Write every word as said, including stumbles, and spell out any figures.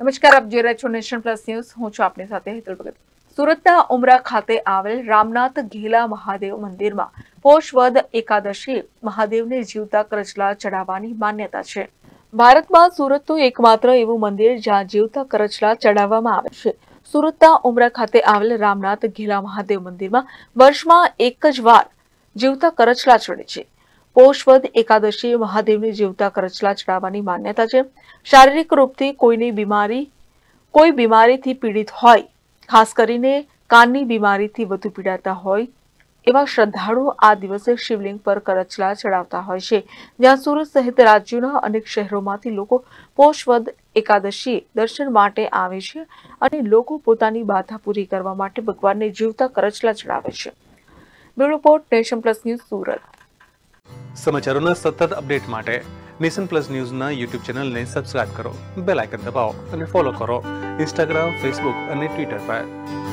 નમસ્કાર, આપ જોઈ રહ્યા છો નેશન પ્લસ ન્યૂઝ. હું છું આપની સાથે હેતલ ભગત. સુરતના ઉમરા ખાતે આવેલ રામનાથ ઘેલા મહાદેવ મંદિરમાં પોષ વદ એકાદશીએ મહાદેવને જીવતા કરચલા ચડાવવાની માન્યતા છે. ભારતમાં સુરતનું એકમાત્ર એવું મંદિર જ્યાં જીવતા કરચલા ચડાવવામાં આવે છે. સુરતના ઉમરા ખાતે આવેલ રામનાથ ઘેલા મહાદેવ મંદિરમાં વર્ષમાં એક જ વાર જીવતા કરચલા ચડે છે. પોષ વદ એકાદશીએ મહાદેવને જીવતા કરચલા ચડાવવાની માન્યતા છે. શારીરિક રૂપથી કોઈની બીમારી કોઈ બીમારીથી પીડિત હોય, ખાસ કરીને કાનની બીમારીથી વધુ પીડાતા હોય એવા શ્રદ્ધાળુઓ આ દિવસે શિવલિંગ પર કરચલા ચડાવતા હોય છે. જ્યાં સુરત સહિત રાજ્યોના અનેક શહેરોમાંથી લોકો પોષ વદ એકાદશીએ દર્શન માટે આવે છે અને લોકો પોતાની બાધા પૂરી કરવા માટે ભગવાનને જીવતા કરચલા ચડાવે છે. Bureau report, Nation Plus News, Surat. સમાચારોના સતત અપડેટ માટે નેશન પ્લસ ન્યૂઝના યુટ્યુબ ચેનલને સબસ્ક્રાઇબ કરો, બેલ આઇકન દબાવો અને ફોલો કરો ઇન્સ્ટાગ્રામ, ફેસબુક અને ટ્વિટર પર.